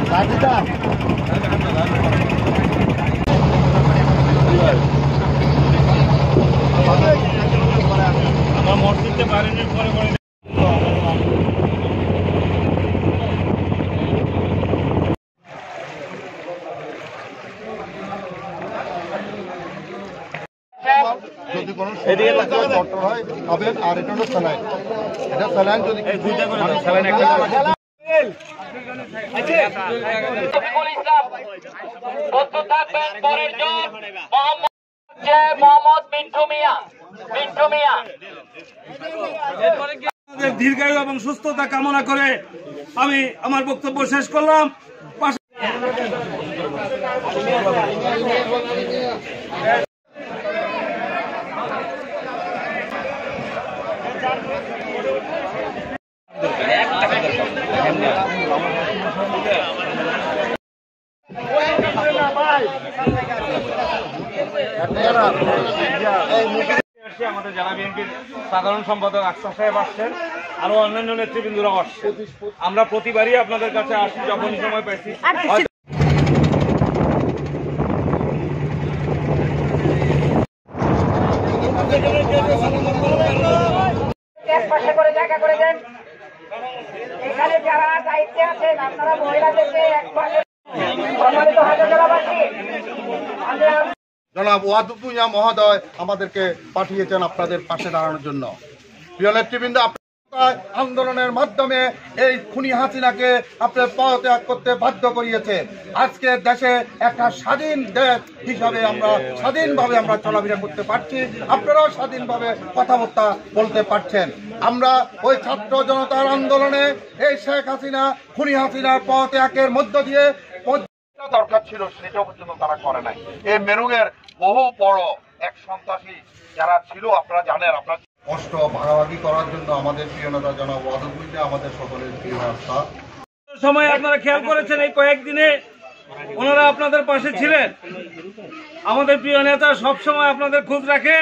মসজিদে পারেনি পরে পরে যদি কোনো ডক্টর হয় পাবেন। আর এটা হলো স্যালাইন, এটা স্যালাইন যদি দীর্ঘায়ু এবং সুস্থতা কামনা করে আমি আমার বক্তব্য শেষ করলাম। আমাদের জেলা বিএনপির সাধারণ সম্পাদক আক্তার সাহেব আসছেন, আরো অন্যান্য নেতৃবৃন্দরা আসছেন। আমরা প্রতিবারই আপনাদের কাছে আসি যখনই সময় পাইছি। এখানে যারা দায়িত্বে আছেন আপনারা মহিলাদেরকে একপাশে জনাব ওয়াদুদ ভূঁইয়া মহোদয় আমাদেরকে পাঠিয়েছেন আপনাদের পাশে দাঁড়ানোর জন্য। প্রিয় নেতৃবৃন্দ, আন্দোলনের মাধ্যমে এই খুনি হাসিনাকে আপনার পদত্যাগ করতে বাধ্য করিয়েছে। আজকে দেশে একটা স্বাধীন দেশ হিসাবে আমরা স্বাধীনভাবে আমরা চলাফেরা করতে পারছি, আপনারাও স্বাধীনভাবে কথাবার্তা বলতে পারছেন। আমরা ওই ছাত্র জনতার আন্দোলনে এই শেখ হাসিনা খুনি হাসিনার পদত্যাগের মধ্য দিয়ে দরকার ছিল সেটা পর্যন্ত তারা করে নাই। এই মেরুগের বহু বড় এক সন্ত্রাসী যারা ছিল আপনারা জানেন, আপনার কষ্ট ভাগাভাগি করার জন্য আমাদের প্রিয় নেতা জনাব ওয়াদুদ ভূঁইয়া আমাদের সকলের প্রিয় আস্থা। সময় আপনারা খেয়াল করেছেন এই কয়েকদিনে ওনারা আপনাদের পাশে ছিলেন। আমাদের প্রিয় নেতা সবসময় আপনাদের খোঁজ রাখেন।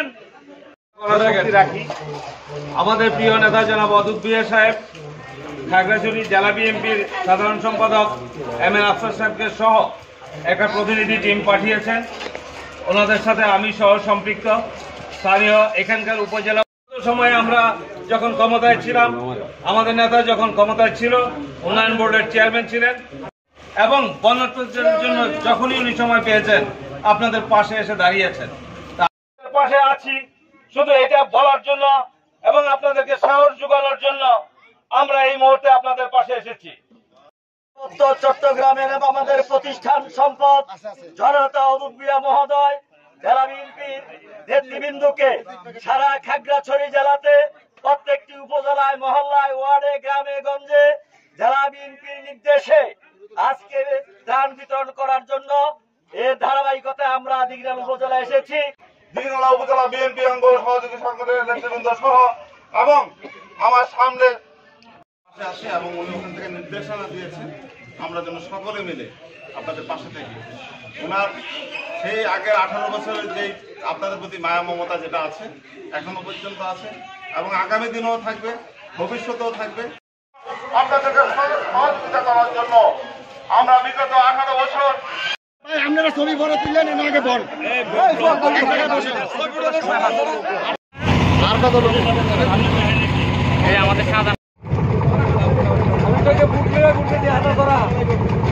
আমাদের প্রিয় নেতা জনাব ওয়াদুদ ভূঁইয়া সাহেব খাগড়াছড়ি জেলা বিএনপির সাধারণ সম্পাদক এম.এ. আফসার সাহেবকে সহ একটা প্রতিনিধি টিম পাঠিয়েছেন। ওনাদের সাথে আমি সহ সম্পৃক্ত। স্থানীয় এখানকার উপজেলা সময়ে আমরা যখন ক্ষমতায় ছিলাম, আমাদের নেতা যখন ক্ষমতায় ছিল উন্নয়ন বোর্ডের চেয়ারম্যান ছিলেন এবং বন্যার্থদের জন্য যখনই উনি সময় পেয়েছেন আপনাদের পাশে এসে দাঁড়িয়েছেন। পাশে আছি শুধু এটা বলার জন্য এবং আপনাদেরকে সাহস যোগানোর জন্য আমরা এই মুহূর্তে আপনাদের পাশে এসেছি। উত্তর চট্টগ্রামের আমাদের প্রতিষ্ঠান সম্পদ জনতা ওয়াদুদ ভূঁইয়া মহোদয় জেলা বিএনপির নেতৃবৃন্দকে সারা খাগড়াছড়ি জেলাতে প্রত্যেকটি উপজেলায়, মহল্লায়, ওয়ার্ডে, গ্রামে গঞ্জে জেলা বিএনপির নির্দেশে আজকে ত্রাণ বিতরণ করার জন্য এর ধারাবাহিকতায় আমরা দিঘিনালা উপজেলা এসেছি। দিঘিনালা উপজেলা বিএনপি অঙ্গ সহযোগী সংগঠনের নেতৃবৃন্দ সহ এবং আমার সামনে আসে এবং উনি ওখান থেকে নির্দেশনা দিয়েছেন আমরা যেন সকলে মিলে আপনাদের পাশে থেকে ওনার সেই আগের 18 বছরের যে আপনাদের প্রতি মায়া মমতা যেটা আছে এখনো পর্যন্ত আছে এবং আগামী দিনেও থাকবে, ভবিষ্যতেও থাকবে। আপনাদেরকে সহযোগিতা করার জন্য আমরা বিগত 18 বছর আপনারা ছবি বড় তুললেন এর আগে বল আর কত আমাদের সাদা বুটে দিয়ে হাঁটা করা